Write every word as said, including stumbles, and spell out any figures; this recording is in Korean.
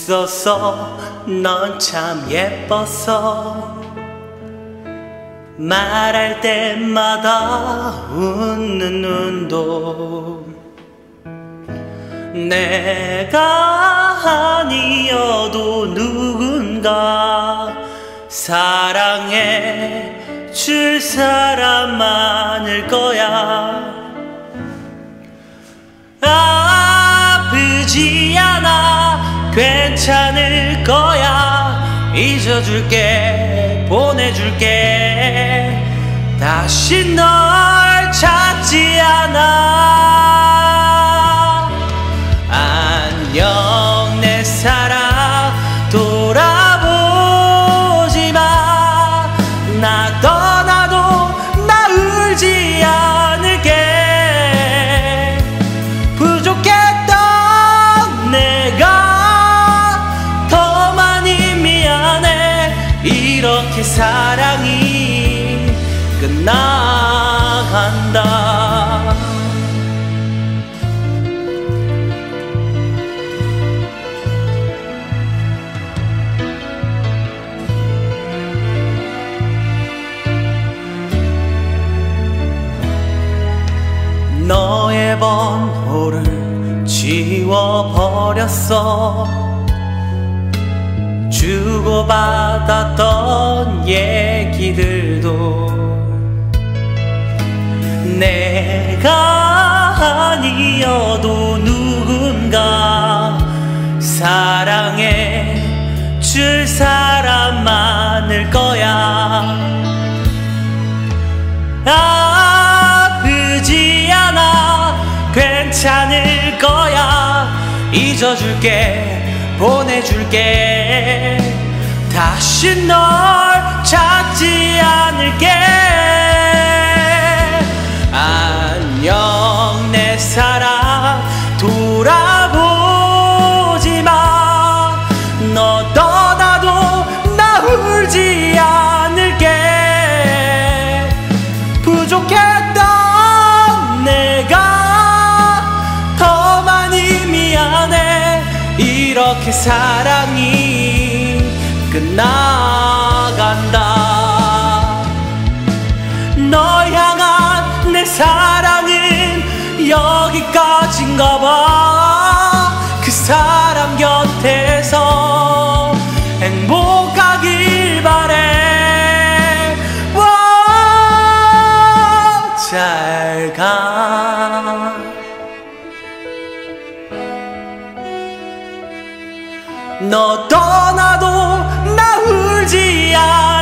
웃었어. 넌 참 예뻤어. 말할 때마다 웃는 눈도 내가 아니어도 누군가 사랑해 줄 사람 많을 거야. 아프지 않아 괜찮을 거야. 잊어줄게 보내줄게 다시 널 찾지 않아. 안녕 내 사랑 돌아보지 마. 나 떠나도 나 울지 않을게. 부족했던 내가 더 많이 미안해. 이렇게 사랑이 끝나간다. 너의 번호를 지워버렸어. 주고받았던 얘기들도 내가 아니어도 누군가 사랑해 줄 사람 많을 거야. 아프지 않아 괜찮을 거야. 잊어줄게 보내줄게 다시 널 찾지 않을게. 안녕 내 사랑 돌아보지 마. 너 떠나도 나 울지 않을게. 부족했던 내가 더 많이 미안해. 이렇게 사랑이 끝나간다. 널 향한 내 사랑은 여기까지인가 봐. 그 사람 곁에서 행복하길 바래. 와, 잘 가. 너 떠나도 나 울지 않아.